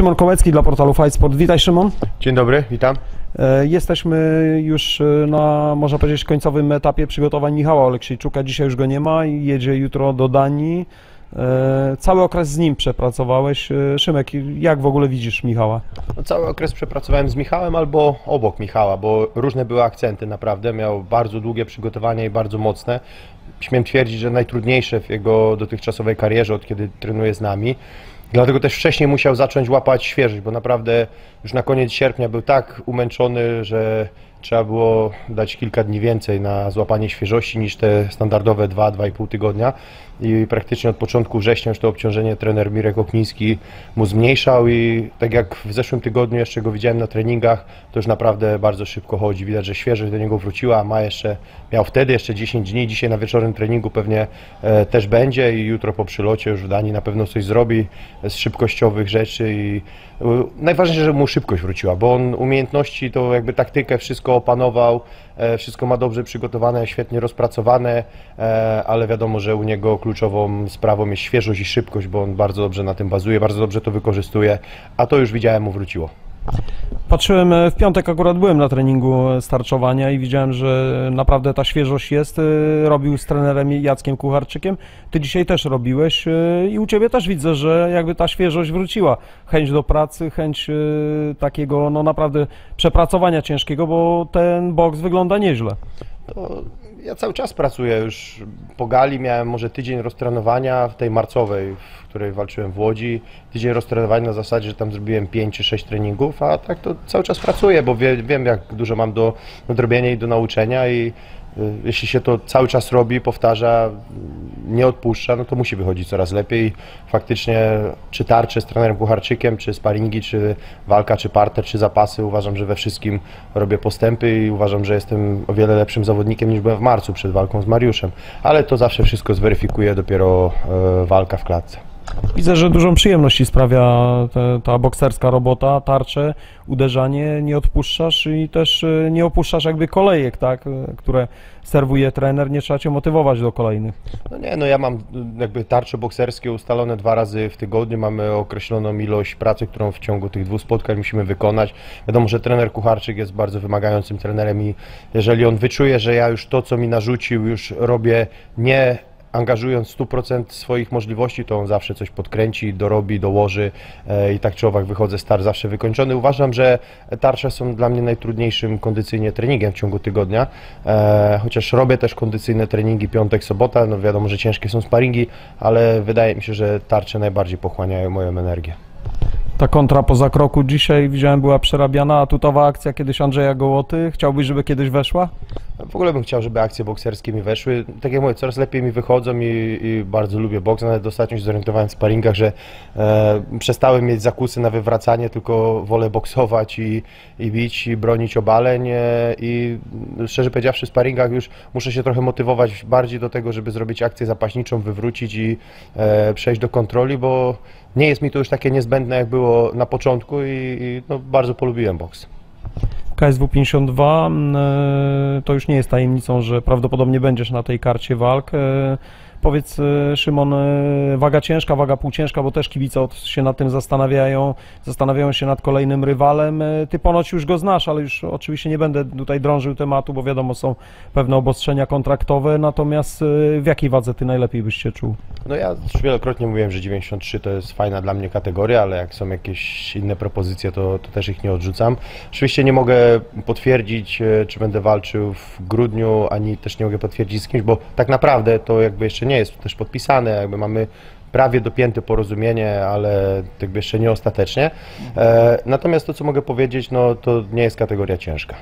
Szymon Kołecki dla portalu Fight Sport. Witaj, Szymon. Dzień dobry, witam. Jesteśmy już na, można powiedzieć, końcowym etapie przygotowań Michała Oleksiejczuka. Dzisiaj już go nie ma i jedzie jutro do Danii. Cały okres z nim przepracowałeś. Szymek, jak w ogóle widzisz Michała? No, cały okres przepracowałem z Michałem albo obok Michała, bo różne były akcenty naprawdę. Miał bardzo długie przygotowania i bardzo mocne. Śmiem twierdzić, że najtrudniejsze w jego dotychczasowej karierze, od kiedy trenuje z nami. Dlatego też wcześniej musiał zacząć łapać świeżość, bo naprawdę już na koniec sierpnia był tak umęczony, że trzeba było dać kilka dni więcej na złapanie świeżości niż te standardowe 2–2,5 tygodnia. I praktycznie od początku września już to obciążenie trener Mirek Okniński mu zmniejszał i tak jak w zeszłym tygodniu jeszcze go widziałem na treningach, to już naprawdę bardzo szybko chodzi. Widać, że świeżość do niego wróciła, a miał wtedy jeszcze 10 dni. Dzisiaj na wieczornym treningu pewnie też będzie i jutro po przylocie już w Danii na pewno coś zrobi z szybkościowych rzeczy i najważniejsze, żeby mu szybkość wróciła, bo on umiejętności, to jakby taktykę, wszystko opanował, wszystko ma dobrze przygotowane, świetnie rozpracowane, ale wiadomo, że u niego kluczową sprawą jest świeżość i szybkość, bo on bardzo dobrze na tym bazuje, bardzo dobrze to wykorzystuje, a to już widziałem, mu wróciło. Patrzyłem, w piątek akurat byłem na treningu starczowania i widziałem, że naprawdę ta świeżość jest. Robił z trenerem Jackiem Kucharczykiem. Ty dzisiaj też robiłeś i u Ciebie też widzę, że jakby ta świeżość wróciła. Chęć do pracy, chęć takiego no naprawdę przepracowania ciężkiego, bo ten boks wygląda nieźle. Ja cały czas pracuję już po gali, miałem może tydzień roztrenowania w tej marcowej, w której walczyłem w Łodzi. Tydzień roztrenowania na zasadzie, że tam zrobiłem 5 czy 6 treningów, a tak to cały czas pracuję, bo wiem jak dużo mam do nadrobienia i do nauczenia i jeśli się to cały czas robi, powtarza, nie odpuszcza, no to musi wychodzić coraz lepiej. Faktycznie czy tarcze z trenerem Kucharczykiem, czy sparingi, czy walka, czy parter, czy zapasy, uważam, że we wszystkim robię postępy i uważam, że jestem o wiele lepszym zawodnikiem niż byłem w marcu przed walką z Mariuszem. Ale to zawsze wszystko zweryfikuje dopiero walka w klatce. Widzę, że dużą przyjemność Ci sprawia ta bokserska robota, tarcze, uderzanie, nie odpuszczasz i też nie opuszczasz jakby kolejek, tak, które serwuje trener, nie trzeba Cię motywować do kolejnych. No nie, no ja mam jakby tarcze bokserskie ustalone 2 razy w tygodniu, mamy określoną ilość pracy, którą w ciągu tych 2 spotkań musimy wykonać. Wiadomo, że trener Kucharczyk jest bardzo wymagającym trenerem i jeżeli on wyczuje, że ja już to, co mi narzucił, już robię nie angażując 100% swoich możliwości, to on zawsze coś podkręci, dorobi, dołoży i tak czy owak wychodzę z tarcz zawsze wykończony. Uważam, że tarcze są dla mnie najtrudniejszym kondycyjnie treningiem w ciągu tygodnia, chociaż robię też kondycyjne treningi piątek, sobota, no wiadomo, że ciężkie są sparingi, ale wydaje mi się, że tarcze najbardziej pochłaniają moją energię. Ta kontra po zakroku dzisiaj widziałem była przerabiana, a tutowa akcja kiedyś Andrzeja Gołoty. Chciałbyś, żeby kiedyś weszła? W ogóle bym chciał, żeby akcje bokserskie mi weszły. Tak jak mówię, coraz lepiej mi wychodzą i bardzo lubię boks. Nawet ostatnio się zorientowałem w sparingach, że przestałem mieć zakusy na wywracanie, tylko wolę boksować i bić i bronić obaleń. I szczerze powiedziawszy w sparingach już muszę się trochę motywować bardziej do tego, żeby zrobić akcję zapaśniczą, wywrócić i przejść do kontroli, bo nie jest mi to już takie niezbędne, jak było na początku i no, bardzo polubiłem boks. KSW 52 to już nie jest tajemnicą, że prawdopodobnie będziesz na tej karcie walk. Powiedz, Szymon, waga ciężka, waga półciężka, bo też kibice się nad tym zastanawiają się nad kolejnym rywalem. Ty ponoć już go znasz, ale już oczywiście nie będę tutaj drążył tematu, bo wiadomo, są pewne obostrzenia kontraktowe, natomiast w jakiej wadze ty najlepiej byś się czuł? No ja już wielokrotnie mówiłem, że 93 to jest fajna dla mnie kategoria, ale jak są jakieś inne propozycje, to też ich nie odrzucam. Oczywiście nie mogę potwierdzić, czy będę walczył w grudniu, ani też nie mogę potwierdzić z kimś, bo tak naprawdę to jakby jeszcze nie jest też podpisane, jakby mamy prawie dopięte porozumienie, ale jakby jeszcze nie ostatecznie. Natomiast to, co mogę powiedzieć, no to nie jest kategoria ciężka.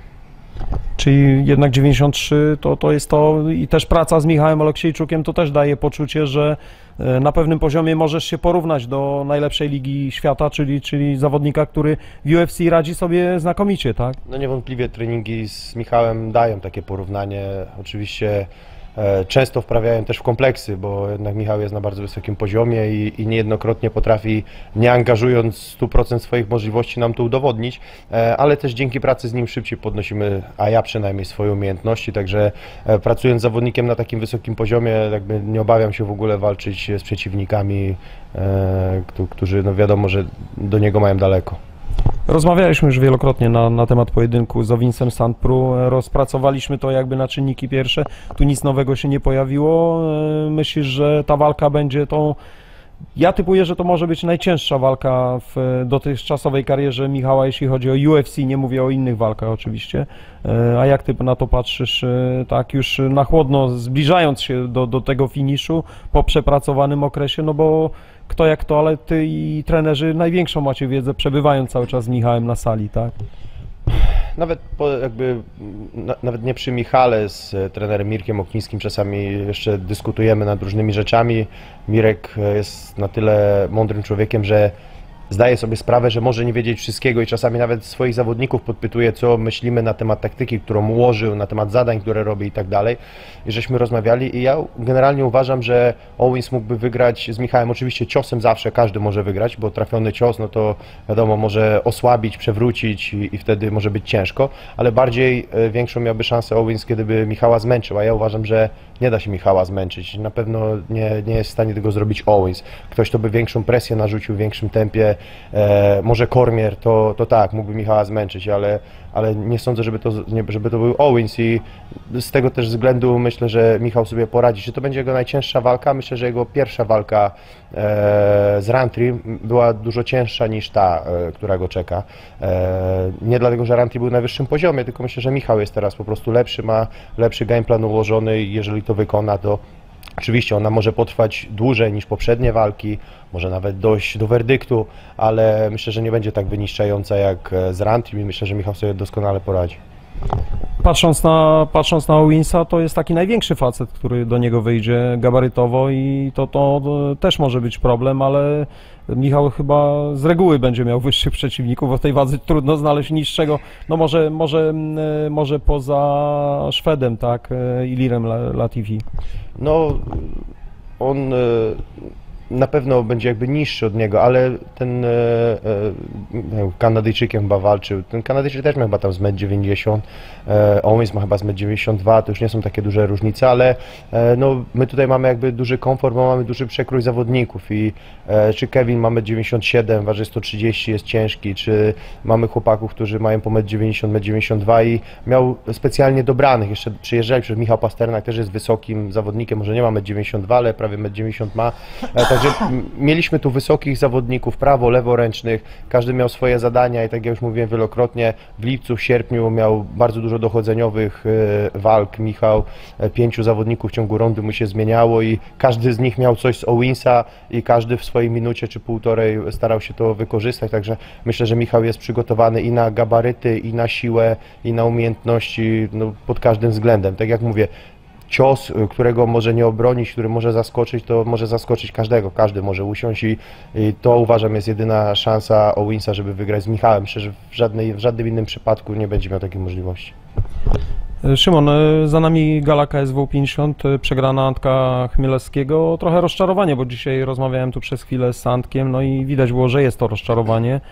Czyli jednak 93 to jest to i też praca z Michałem Oleksiejczukiem to też daje poczucie, że na pewnym poziomie możesz się porównać do najlepszej ligi świata, czyli zawodnika, który w UFC radzi sobie znakomicie, tak? No niewątpliwie treningi z Michałem dają takie porównanie. Oczywiście często wprawiają też w kompleksy, bo jednak Michał jest na bardzo wysokim poziomie i niejednokrotnie potrafi, nie angażując 100% swoich możliwości, nam to udowodnić, ale też dzięki pracy z nim szybciej podnosimy, a ja przynajmniej, swoje umiejętności, także pracując z zawodnikiem na takim wysokim poziomie, jakby nie obawiam się w ogóle walczyć z przeciwnikami, którzy no wiadomo, że do niego mają daleko. Rozmawialiśmy już wielokrotnie na temat pojedynku z Owinsem Sandpru, rozpracowaliśmy to jakby na czynniki pierwsze, tu nic nowego się nie pojawiło. Myślisz, że ta walka będzie tą... Ja typuję, że to może być najcięższa walka w dotychczasowej karierze Michała, jeśli chodzi o UFC, nie mówię o innych walkach oczywiście. A jak ty na to patrzysz, tak już na chłodno, zbliżając się do tego finiszu po przepracowanym okresie, no bo kto jak to, ale ty i trenerzy największą macie wiedzę, przebywając cały czas z Michałem na sali, tak? Nawet nie przy Michale, z trenerem Mirkiem Oknińskim czasami jeszcze dyskutujemy nad różnymi rzeczami. Mirek jest na tyle mądrym człowiekiem, że zdaje sobie sprawę, że może nie wiedzieć wszystkiego i czasami nawet swoich zawodników podpytuje, co myślimy na temat taktyki, którą ułożył, na temat zadań, które robi i tak dalej. I żeśmy rozmawiali i ja generalnie uważam, że Owens mógłby wygrać z Michałem. Oczywiście ciosem zawsze każdy może wygrać, bo trafiony cios, no to wiadomo, może osłabić, przewrócić i wtedy może być ciężko, ale bardziej większą miałby szansę Owens, kiedy by Michała zmęczył, a ja uważam, że nie da się Michała zmęczyć. Na pewno nie jest w stanie tego zrobić Owens. Ktoś, kto by większą presję narzucił w większym tempie, może Cormier, to tak, mógłby Michała zmęczyć, ale nie sądzę, żeby to był Owens i z tego też względu myślę, że Michał sobie poradzi. Czy to będzie jego najcięższa walka? Myślę, że jego pierwsza walka z Rountree była dużo cięższa niż ta, która go czeka. Nie dlatego, że Rountree był na wyższym poziomie, tylko myślę, że Michał jest teraz po prostu lepszy, ma lepszy game plan ułożony i jeżeli to wykona, to oczywiście ona może potrwać dłużej niż poprzednie walki, może nawet dojść do werdyktu, ale myślę, że nie będzie tak wyniszczająca jak z Rountree i myślę, że Michał sobie doskonale poradzi. Patrząc na Owinsa, to jest taki największy facet, który do niego wyjdzie gabarytowo i to też może być problem, ale Michał chyba z reguły będzie miał wyższych przeciwników, bo w tej wadze trudno znaleźć niższego, no może poza Szwedem, tak, Ilirem Latifi. No, on na pewno będzie jakby niższy od niego, ale ten Kanadyjczykiem chyba walczył. Ten Kanadyjczyk też ma chyba tam z 1,90 m, Owens ma chyba z 1,92 m, to już nie są takie duże różnice, ale no, my tutaj mamy jakby duży komfort, bo mamy duży przekrój zawodników i czy Kevin ma 1,97 m, waży 130, jest ciężki, czy mamy chłopaków, którzy mają po 1,90 m, 1,92 m i miał specjalnie dobranych, jeszcze przyjeżdżali, przecież Michał Pasternak też jest wysokim zawodnikiem, może nie ma 1,92 m, ale prawie 1,90 m ma, także mieliśmy tu wysokich zawodników, prawo, leworęcznych, każdy miał swoje zadania i tak jak już mówiłem wielokrotnie, w lipcu, w sierpniu miał bardzo dużo dochodzeniowych walk Michał, 5 zawodników w ciągu rundy mu się zmieniało i każdy z nich miał coś z Owensa i każdy w swojej minucie czy półtorej starał się to wykorzystać, także myślę, że Michał jest przygotowany i na gabaryty, i na siłę, i na umiejętności, no, pod każdym względem, tak jak mówię, cios, którego może nie obronić, który może zaskoczyć, to może zaskoczyć każdego, każdy może usiąść i to uważam jest jedyna szansa Owensa, żeby wygrać z Michałem. Myślę, że w żadnym innym przypadku nie będzie miał takiej możliwości. Szymon, za nami gala KSW 50, przegrana Antka Chmielewskiego, trochę rozczarowanie, bo dzisiaj rozmawiałem tu przez chwilę z Antkiem, no i widać było, że jest to rozczarowanie.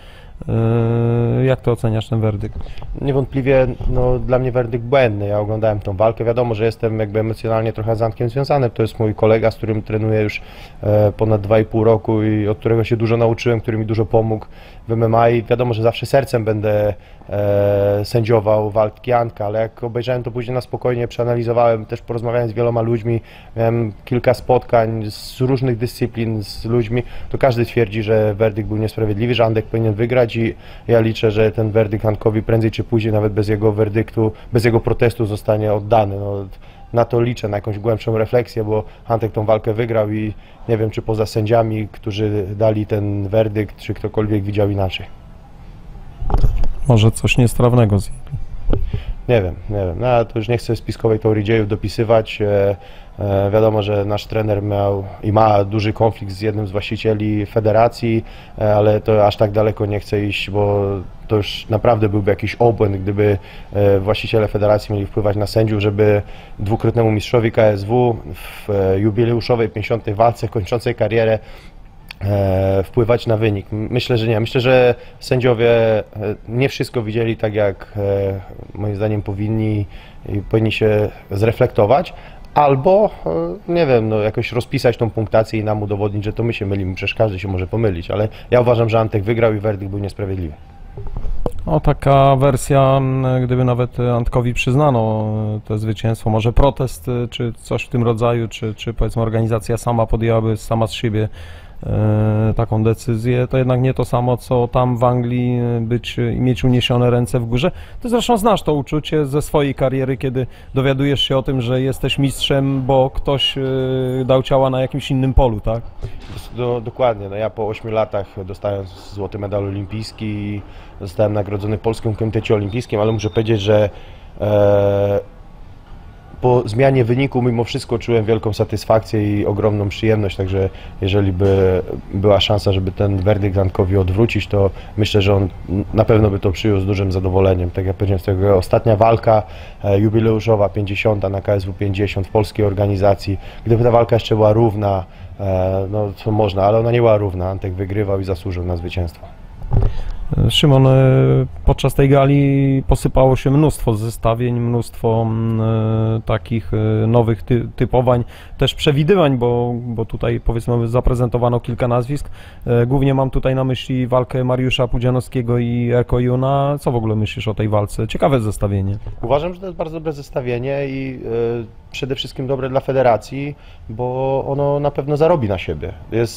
Jak ty oceniasz ten werdykt? Niewątpliwie no, dla mnie werdykt błędny. Ja oglądałem tą walkę. Wiadomo, że jestem jakby emocjonalnie trochę z Antkiem związany. To jest mój kolega, z którym trenuję już ponad 2,5 roku i od którego się dużo nauczyłem, który mi dużo pomógł w MMA i wiadomo, że zawsze sercem będę sędziował walki Antka, ale jak obejrzałem to później na spokojnie, przeanalizowałem, też porozmawiałem z wieloma ludźmi, miałem kilka spotkań z różnych dyscyplin z ludźmi, to każdy twierdzi, że werdykt był niesprawiedliwy, że Antek powinien wygrać i ja liczę, że ten werdykt Antkowi prędzej czy później, nawet bez jego werdyktu, bez jego protestu zostanie oddany. No, na to liczę, na jakąś głębszą refleksję, bo Antek tą walkę wygrał i nie wiem, czy poza sędziami, którzy dali ten werdykt, czy ktokolwiek widział inaczej. Może coś niestrawnego z nim. Nie wiem. No, to już nie chcę spiskowej teorii dziejów dopisywać. Wiadomo, że nasz trener miał i ma duży konflikt z jednym z właścicieli federacji, ale to aż tak daleko nie chcę iść, bo to już naprawdę byłby jakiś obłęd, gdyby właściciele federacji mieli wpływać na sędziów, żeby dwukrotnemu mistrzowi KSW w jubileuszowej 50. walce kończącej karierę wpływać na wynik. Myślę, że nie. Myślę, że sędziowie nie wszystko widzieli tak, jak moim zdaniem powinni i powinni się zreflektować. Albo, nie wiem, no jakoś rozpisać tą punktację i nam udowodnić, że to my się mylimy, przecież każdy się może pomylić, ale ja uważam, że Antek wygrał i werdykt był niesprawiedliwy. O, taka wersja, gdyby nawet Antkowi przyznano to zwycięstwo, może protest, czy coś w tym rodzaju, czy powiedzmy organizacja sama podjęłaby sama z siebie taką decyzję, to jednak nie to samo, co tam w Anglii być i mieć uniesione ręce w górze. Ty zresztą znasz to uczucie ze swojej kariery, kiedy dowiadujesz się o tym, że jesteś mistrzem, bo ktoś dał ciała na jakimś innym polu, tak? Dokładnie. No ja po 8 latach dostałem złoty medal olimpijski i zostałem nagrodzony w Polskim Komitecie Olimpijskim, ale muszę powiedzieć, że po zmianie wyniku mimo wszystko czułem wielką satysfakcję i ogromną przyjemność, także jeżeli by była szansa, żeby ten werdykt Antkowi odwrócić, to myślę, że on na pewno by to przyjął z dużym zadowoleniem. Tak jak powiedziałem, z tego ostatnia walka jubileuszowa 50 na KSW 50 w polskiej organizacji, gdyby ta walka jeszcze była równa, no to można, ale ona nie była równa. Antek wygrywał i zasłużył na zwycięstwo. Szymon, podczas tej gali posypało się mnóstwo zestawień, mnóstwo takich nowych typowań, też przewidywań, bo tutaj powiedzmy zaprezentowano kilka nazwisk. Głównie mam tutaj na myśli walkę Mariusza Pudzianowskiego i Erko Juna. Co w ogóle myślisz o tej walce? Ciekawe zestawienie. Uważam, że to jest bardzo dobre zestawienie i przede wszystkim dobre dla federacji, bo ono na pewno zarobi na siebie.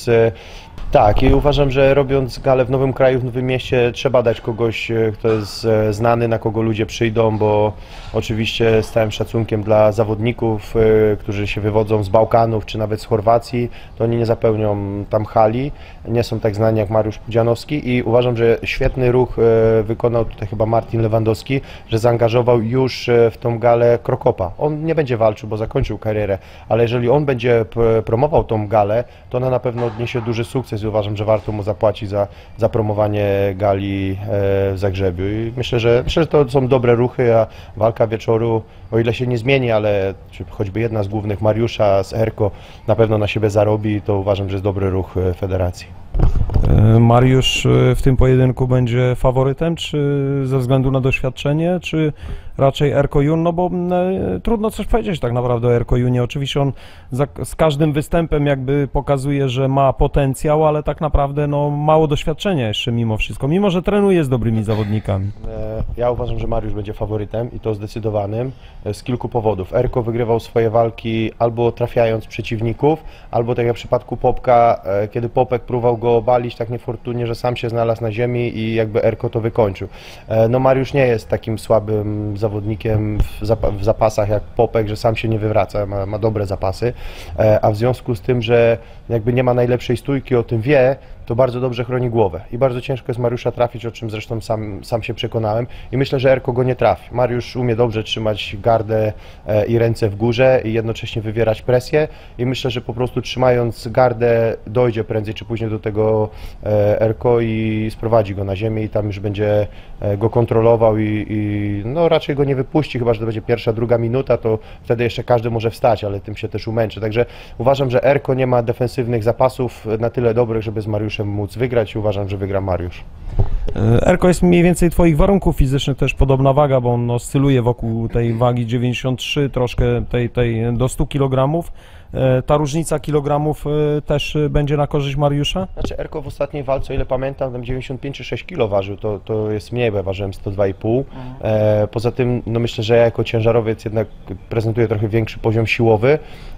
Tak, i uważam, że robiąc galę w nowym kraju, w nowym mieście, trzeba dać kogoś, kto jest znany, na kogo ludzie przyjdą, bo oczywiście z całym szacunkiem dla zawodników, którzy się wywodzą z Bałkanów czy nawet z Chorwacji, to oni nie zapełnią tam hali, nie są tak znani jak Mariusz Pudzianowski i uważam, że świetny ruch wykonał tutaj chyba Martin Lewandowski, że zaangażował już w tą galę Krokopa. On nie będzie walczył, bo zakończył karierę, ale jeżeli on będzie promował tą galę, to ona na pewno odniesie duży sukces i uważam, że warto mu zapłacić za promowanie gali w Zagrzebiu. I myślę, że to są dobre ruchy, a walka wieczoru, o ile się nie zmieni, ale choćby jedna z głównych, Mariusza z Erko, na pewno na siebie zarobi, to uważam, że jest dobry ruch federacji. Mariusz w tym pojedynku będzie faworytem, czy ze względu na doświadczenie, czy raczej Erko Jun? No bo trudno coś powiedzieć tak naprawdę o Erko Junie. Oczywiście on z każdym występem jakby pokazuje, że ma potencjał, ale tak naprawdę no, mało doświadczenia jeszcze mimo wszystko, mimo że trenuje z dobrymi zawodnikami. Ja uważam, że Mariusz będzie faworytem i to zdecydowanym z kilku powodów. Erko wygrywał swoje walki albo trafiając przeciwników, albo tak jak w przypadku Popka, kiedy Popek próbował go obalić tak niefortunnie, że sam się znalazł na ziemi i jakby Erko to wykończył. No Mariusz nie jest takim słabym zawodnikiem w zapasach jak Popek, że sam się nie wywraca, ma dobre zapasy, a w związku z tym, że jakby nie ma najlepszej stójki, o tym wie, to bardzo dobrze chroni głowę i bardzo ciężko jest Mariusza trafić, o czym zresztą sam się przekonałem i myślę, że Erko go nie trafi. Mariusz umie dobrze trzymać gardę i ręce w górze i jednocześnie wywierać presję i myślę, że po prostu trzymając gardę dojdzie prędzej czy później do tego Erko i sprowadzi go na ziemię i tam już będzie go kontrolował i no raczej go nie wypuści, chyba że to będzie pierwsza, druga minuta, to wtedy jeszcze każdy może wstać, ale tym się też umęczy. Także uważam, że Erko nie ma defensywnych zapasów na tyle dobrych, żeby z Mariuszem móc wygrać i uważam, że wygra Mariusz. Erko jest mniej więcej twoich warunków fizycznych, też podobna waga, bo on oscyluje wokół tej wagi 93, troszkę tej do 100 kg. Ta różnica kilogramów też będzie na korzyść Mariusza? Znaczy Erko w ostatniej walce, o ile pamiętam, tam 95 czy 6 kg ważył, to jest mniej, bo ja ważyłem 102,5. Poza tym no myślę, że ja jako ciężarowiec jednak prezentuję trochę większy poziom siłowy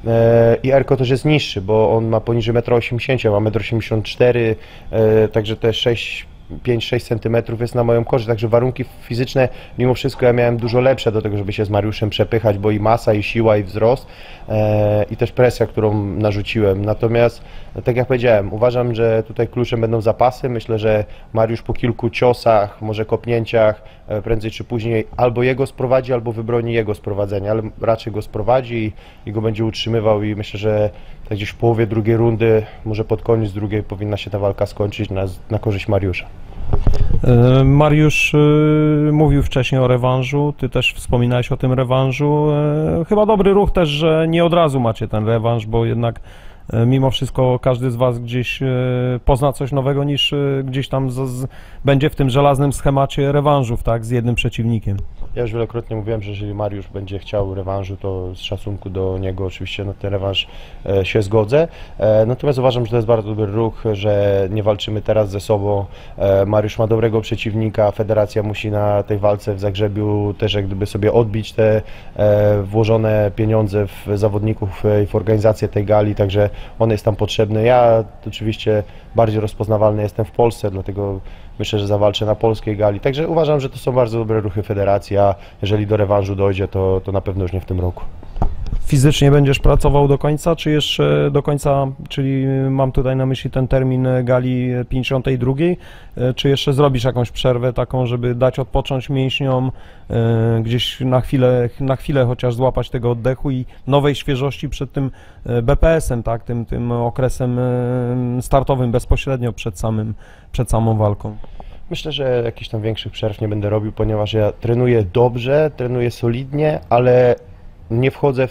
i Erko też jest niższy, bo on ma poniżej 1,80 m, ja mam 1,84 m, także te 6 5-6 cm jest na moją korzyść, także warunki fizyczne mimo wszystko ja miałem dużo lepsze do tego, żeby się z Mariuszem przepychać, bo i masa, i siła, i wzrost, i też presja, którą narzuciłem. Natomiast, tak jak powiedziałem, uważam, że tutaj kluczem będą zapasy. Myślę, że Mariusz po kilku ciosach, może kopnięciach, prędzej czy później albo jego sprowadzi, albo wybroni jego sprowadzenia, ale raczej go sprowadzi i go będzie utrzymywał i myślę, że tak gdzieś w połowie drugiej rundy, może pod koniec drugiej powinna się ta walka skończyć na korzyść Mariusza. Mariusz mówił wcześniej o rewanżu, ty też wspominałeś o tym rewanżu. Chyba dobry ruch też, że nie od razu macie ten rewanż, bo jednak mimo wszystko każdy z was gdzieś pozna coś nowego niż gdzieś tam będzie w tym żelaznym schemacie rewanżów, tak, z jednym przeciwnikiem. Ja już wielokrotnie mówiłem, że jeżeli Mariusz będzie chciał rewanżu, to z szacunku do niego oczywiście na ten rewanż się zgodzę. Natomiast uważam, że to jest bardzo dobry ruch, że nie walczymy teraz ze sobą. Mariusz ma dobrego przeciwnika, federacja musi na tej walce w Zagrzebiu też jak gdyby sobie odbić te włożone pieniądze w zawodników i w organizację tej gali, także on jest tam potrzebny. Ja oczywiście bardziej rozpoznawalny jestem w Polsce, dlatego myślę, że zawalczę na polskiej gali. Także uważam, że to są bardzo dobre ruchy federacji, a jeżeli do rewanżu dojdzie, to na pewno już nie w tym roku. Fizycznie będziesz pracował do końca, czy jeszcze do końca, czyli mam tutaj na myśli ten termin gali 52, czy jeszcze zrobisz jakąś przerwę taką, żeby dać odpocząć mięśniom, gdzieś na chwilę chociaż złapać tego oddechu i nowej świeżości przed tym BPS-em, tak, tym okresem startowym bezpośrednio przed samą walką? Myślę, że jakichś tam większych przerw nie będę robił, ponieważ ja trenuję dobrze, trenuję solidnie, ale nie wchodzę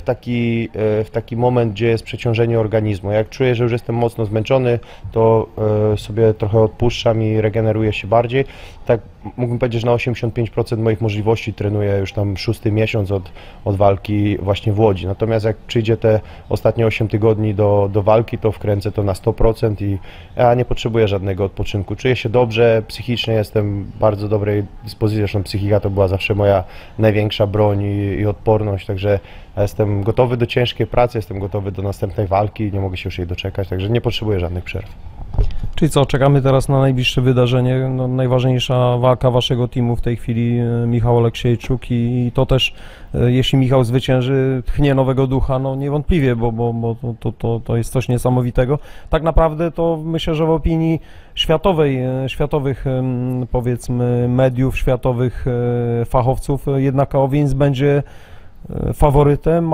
w taki moment, gdzie jest przeciążenie organizmu. Jak czuję, że już jestem mocno zmęczony, to sobie trochę odpuszczam i regeneruję się bardziej. Tak mógłbym powiedzieć, że na 85% moich możliwości trenuję już tam 6. miesiąc od walki właśnie w Łodzi. Natomiast jak przyjdzie te ostatnie 8 tygodni do walki, to wkręcę to na 100% i ja nie potrzebuję żadnego odpoczynku. Czuję się dobrze, psychicznie jestem w bardzo dobrej dyspozycji, zresztą psychika to była zawsze moja największa broń i odporność, także ja jestem gotowy do ciężkiej pracy, jestem gotowy do następnej walki, nie mogę się już jej doczekać, także nie potrzebuję żadnych przerw. Czyli co, czekamy teraz na najbliższe wydarzenie, no, najważniejsza walka waszego teamu w tej chwili, Michał Oleksiejczuk i to też, jeśli Michał zwycięży, tchnie nowego ducha, no niewątpliwie, bo to jest coś niesamowitego. Tak naprawdę to myślę, że w opinii światowych powiedzmy mediów, światowych fachowców jednak Owens będzie faworytem,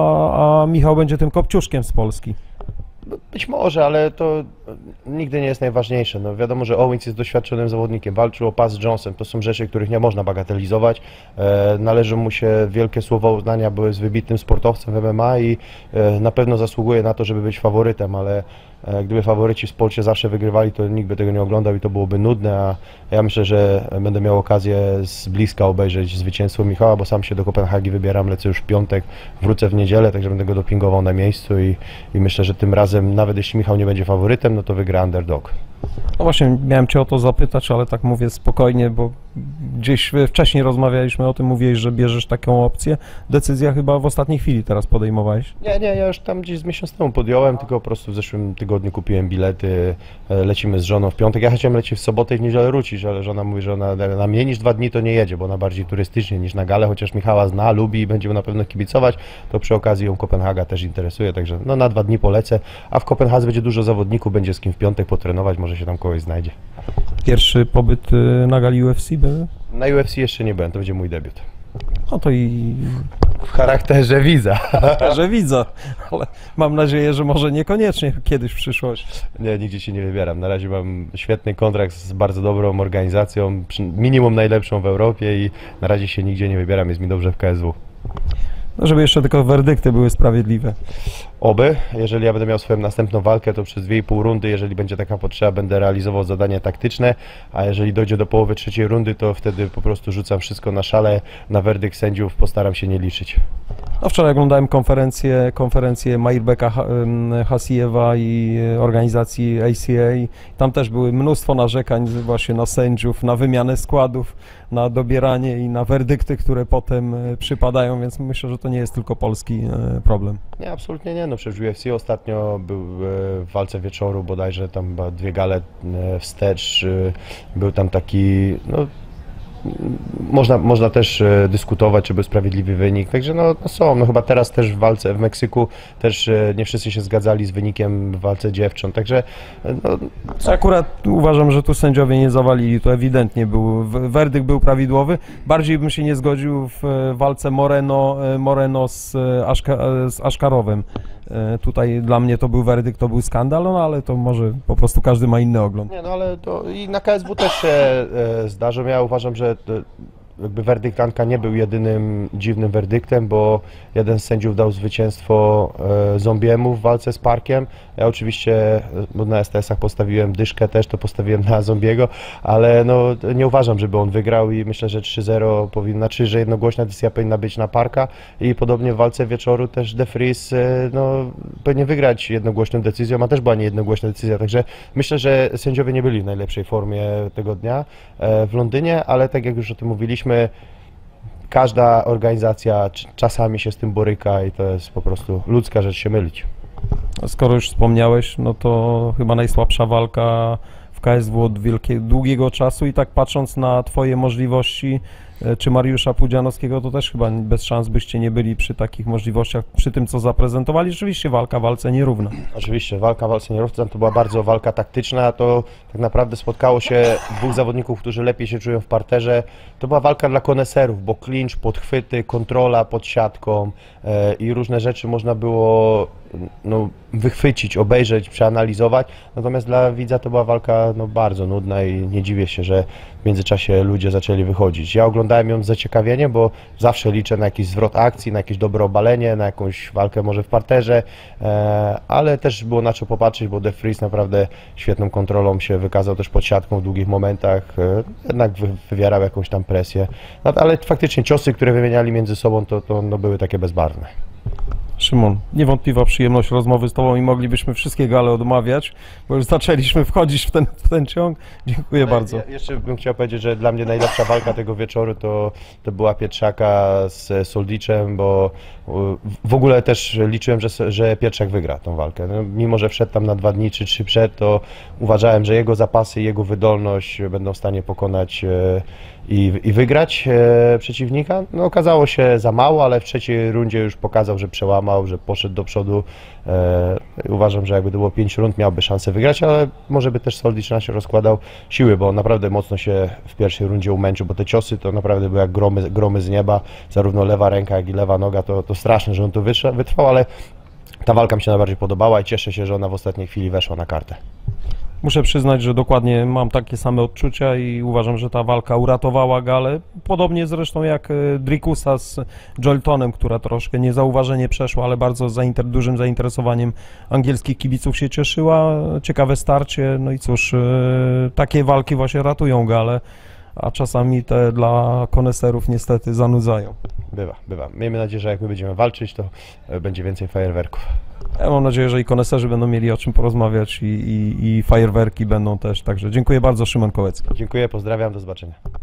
a Michał będzie tym kopciuszkiem z Polski. Być może, ale to nigdy nie jest najważniejsze. No, wiadomo, że Owens jest doświadczonym zawodnikiem, walczył o pas z Jonesem, to są rzeczy, których nie można bagatelizować. Należy mu się wielkie słowa uznania, bo jest wybitnym sportowcem w MMA i na pewno zasługuje na to, żeby być faworytem, ale gdyby faworyci w sporcie zawsze wygrywali, to nikt by tego nie oglądał i to byłoby nudne, a ja myślę, że będę miał okazję z bliska obejrzeć zwycięstwo Michała, bo sam się do Kopenhagi wybieram, lecę już w piątek, wrócę w niedzielę, także będę go dopingował na miejscu i myślę, że tym razem, nawet jeśli Michał nie będzie faworytem, no to wygra underdog. No właśnie, miałem Cię o to zapytać, ale tak mówię spokojnie, bo gdzieś wcześniej rozmawialiśmy o tym, mówiłeś, że bierzesz taką opcję. Decyzja chyba w ostatniej chwili teraz podejmowałeś. Nie, ja już tam gdzieś z miesiąc temu podjąłem, tylko po prostu w zeszłym tygodniu kupiłem bilety, lecimy z żoną w piątek. Ja chciałem lecieć w sobotę i w niedzielę wrócić, ale żona mówi, że ona na mniej niż 2 dni to nie jedzie, bo ona bardziej turystycznie niż na galę, chociaż Michała zna, lubi i będzie mu na pewno kibicować, to przy okazji ją Kopenhaga też interesuje, także no na 2 dni polecę, a w Kopenhadze będzie dużo zawodników, będzie z kim w piątek potrenować, może się tam kogoś znajdzie. Pierwszy pobyt na gali UFC był? Na UFC jeszcze nie byłem, to będzie mój debiut. No to i W charakterze widza. że widzę, ale mam nadzieję, że może niekoniecznie kiedyś w przyszłości. Nie, nigdzie się nie wybieram. Na razie mam świetny kontrakt z bardzo dobrą organizacją, minimum najlepszą w Europie i na razie się nigdzie nie wybieram, jest mi dobrze w KSW. No, żeby jeszcze tylko werdykty były sprawiedliwe. Oby, jeżeli ja będę miał swoją następną walkę, to przez 2,5 rundy, jeżeli będzie taka potrzeba, będę realizował zadania taktyczne, a jeżeli dojdzie do połowy 3. rundy, to wtedy po prostu rzucam wszystko na szale, na werdykt sędziów, postaram się nie liczyć. No wczoraj oglądałem konferencję Mairbeka Hasijewa i organizacji ACA. Tam też były mnóstwo narzekań właśnie na sędziów, na wymianę składów, na dobieranie i na werdykty, które potem przypadają, więc myślę, że to nie jest tylko polski problem. Nie, absolutnie nie. No przecież w UFC ostatnio był w walce wieczoru, bodajże tam chyba 2 gale wstecz, był tam taki, no, można też dyskutować, czy był sprawiedliwy wynik, także no są, no chyba teraz też w walce w Meksyku też nie wszyscy się zgadzali z wynikiem w walce dziewcząt, także no, Akurat uważam, że tu sędziowie nie zawalili, to ewidentnie werdykt był prawidłowy. Bardziej bym się nie zgodził w walce Moreno z Aszkarowem. Tutaj dla mnie to był werdykt, to był skandal, no ale to może po prostu każdy ma inny ogląd. nie, no ale to i na KSW też się zdarza. Ja uważam, że jakby werdykt Anka nie był jedynym dziwnym werdyktem, bo jeden z sędziów dał zwycięstwo Zombiemu w walce z Parkiem. Ja oczywiście na STS-ach postawiłem dyszkę też, to postawiłem na Zombiego, ale no, nie uważam, żeby on wygrał i myślę, że 3-0 powinna, że jednogłośna decyzja powinna być na Parka i podobnie w walce wieczoru też De Vries no, powinien wygrać jednogłośną decyzją, a też była niejednogłośna decyzja, także myślę, że sędziowie nie byli w najlepszej formie tego dnia w Londynie, ale tak jak już o tym mówiliśmy, każda organizacja czasami się z tym boryka i to jest po prostu ludzka rzecz się mylić. Skoro już wspomniałeś, no to chyba najsłabsza walka w KSW od długiego czasu i tak patrząc na Twoje możliwości, czy Mariusza Pudzianowskiego, to też chyba bez szans byście nie byli przy takich możliwościach, przy tym co zaprezentowali. Rzeczywiście walka walce nierówna. Oczywiście, walka walce nierówna to była bardzo walka taktyczna, to tak naprawdę spotkało się 2 zawodników, którzy lepiej się czują w parterze. To była walka dla koneserów, bo clinch, podchwyty, kontrola pod siatką i różne rzeczy można było no, wychwycić, obejrzeć, przeanalizować. Natomiast dla widza to była walka no, bardzo nudna i nie dziwię się, że w międzyczasie ludzie zaczęli wychodzić. Ja oglądałem ją z zaciekawieniem, bo zawsze liczę na jakiś zwrot akcji, na jakieś dobre obalenie, na jakąś walkę może w parterze, ale też było na co popatrzeć, bo De Vries naprawdę świetną kontrolą się wykazał też pod siatką w długich momentach, jednak wywierał jakąś tam presję, ale faktycznie ciosy, które wymieniali między sobą, to no, były takie bezbarwne. Szymon, niewątpliwa przyjemność rozmowy z Tobą i moglibyśmy wszystkie gale odmawiać, bo już zaczęliśmy wchodzić w ten ciąg. Dziękuję bardzo. Ja jeszcze bym chciał powiedzieć, że dla mnie najlepsza walka tego wieczoru to była Pietrzaka z Soldiczem, bo w ogóle też liczyłem, że Pietrzak wygra tą walkę. No, mimo że wszedł tam na 2 dni czy 3 przed, to uważałem, że jego zapasy i jego wydolność będą w stanie pokonać i wygrać przeciwnika. No, okazało się za mało, ale w trzeciej rundzie już pokazał, że przełamał, że poszedł do przodu. Uważam, że jakby to było 5 rund, miałby szansę wygrać, ale może by też Soldicz na się rozkładał siły, bo on naprawdę mocno się w pierwszej rundzie umęczył, bo te ciosy to naprawdę były jak gromy z nieba, zarówno lewa ręka, jak i lewa noga, to straszne, że on tu wytrwał, ale ta walka mi się najbardziej podobała i cieszę się, że ona w ostatniej chwili weszła na kartę. Muszę przyznać, że dokładnie mam takie same odczucia i uważam, że ta walka uratowała galę. Podobnie zresztą jak Drickusa z Joeltonem, która troszkę niezauważenie przeszła, ale bardzo dużym zainteresowaniem angielskich kibiców się cieszyła. Ciekawe starcie, no i cóż, takie walki właśnie ratują galę, a czasami te dla koneserów niestety zanudzają. Bywa. Miejmy nadzieję, że jak my będziemy walczyć, to będzie więcej fajerwerków. Ja mam nadzieję, że i koneserzy będą mieli o czym porozmawiać i fajerwerki będą też. Także dziękuję bardzo, Szymon Kołecki. Dziękuję, pozdrawiam, do zobaczenia.